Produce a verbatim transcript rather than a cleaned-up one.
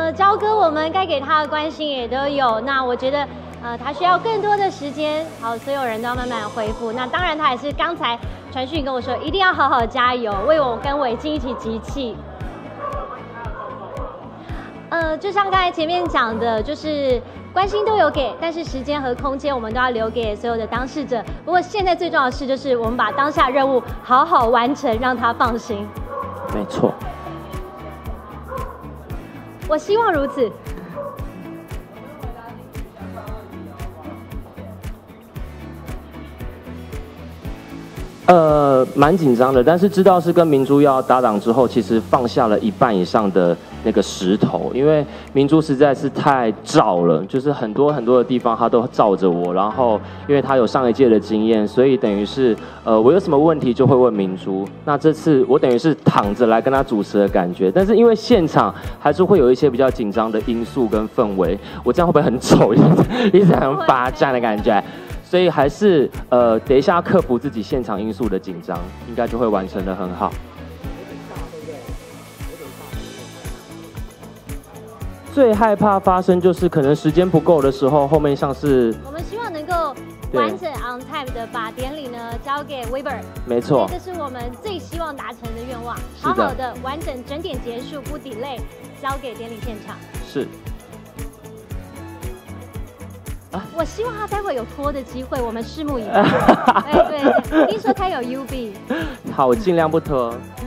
呃，焦哥我们该给他的关心也都有。那我觉得，呃，他需要更多的时间。好，所有人都要慢慢恢复。那当然，他也是刚才传讯跟我说，一定要好好加油，为我跟伟静一起集气。呃，就像刚才前面讲的，就是关心都有给，但是时间和空间我们都要留给所有的当事者。不过现在最重要的事就是我们把当下任务好好完成，让他放心。 没错。 我希望如此。 呃，蛮紧张的，但是知道是跟明珠要搭档之后，其实放下了一半以上的那个石头，因为明珠实在是太照了，就是很多很多的地方她都照着我，然后因为她有上一届的经验，所以等于是呃我有什么问题就会问明珠。那这次我等于是躺着来跟她主持的感觉，但是因为现场还是会有一些比较紧张的因素跟氛围，我这样会不会很丑，一直很罚站的感觉？所以还是呃，等一下克服自己现场因素的紧张，应该就会完成得很好。最害怕发生就是可能时间不够的时候，后面像是我们希望能够完整 on time 的把典礼呢交给 Weber。 没错， 这是我们最希望达成的愿望，好好的完整整点结束，不 delay， 交给典礼现场。 是。 啊、我希望他待会有拖的机会，我们拭目以待。对对，听说他有 U B。 好，我尽量不拖。